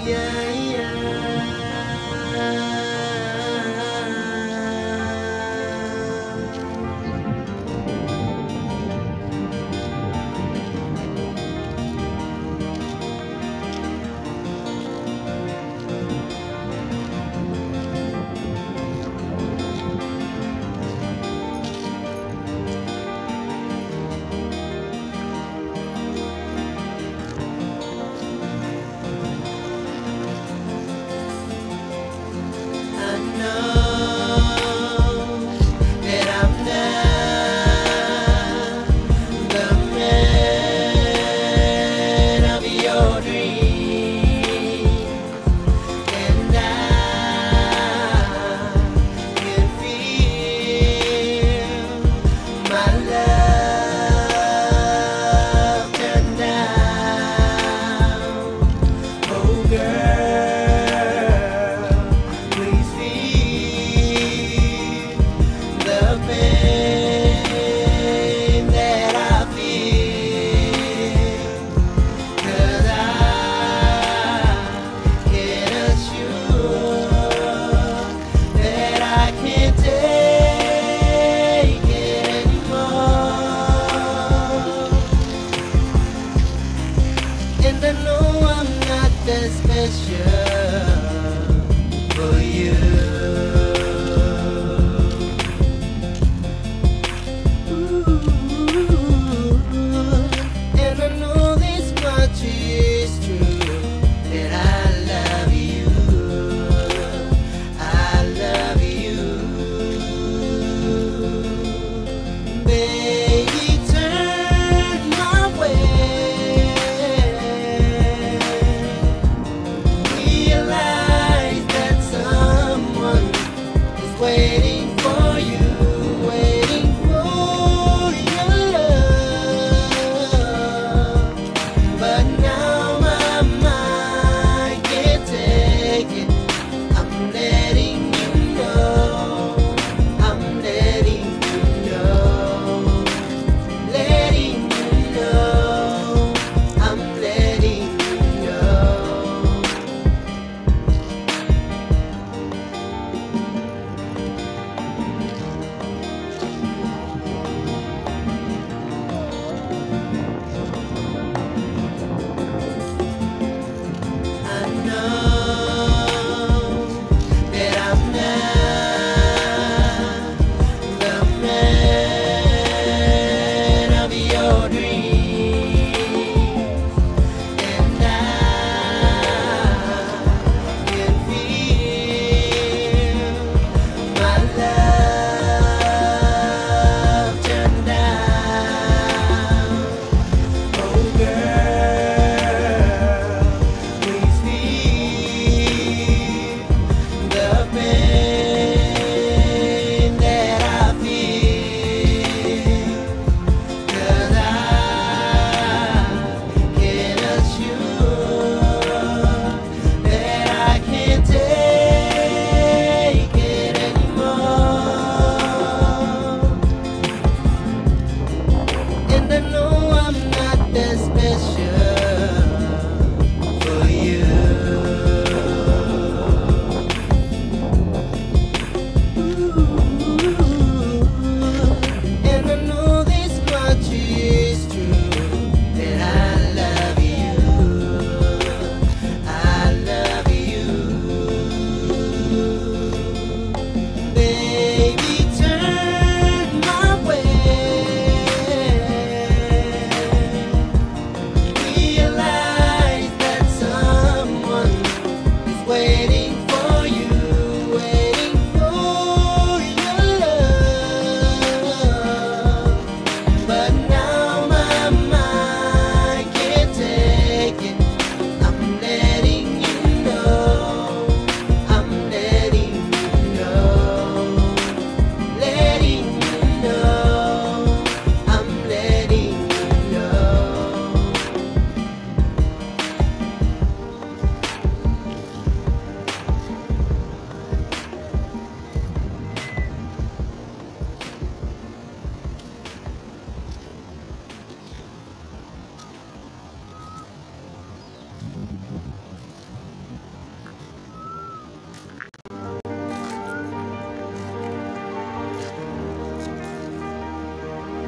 Yeah, yeah. I know that I'm not the man of your dreams, and I can feel my love turn down. Oh girl, please feel the pain that I feel, 'cause I can assure that I can't take it anymore. And I know I'm not that special for you. Ooh, and I know this much is true, that I love you. I love you. Baby, turn my way. We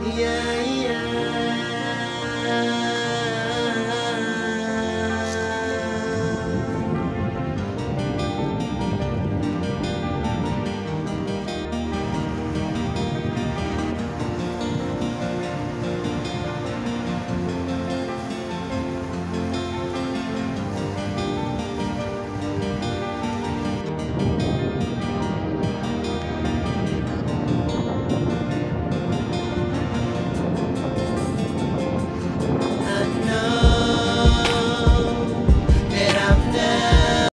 Yeah, yeah.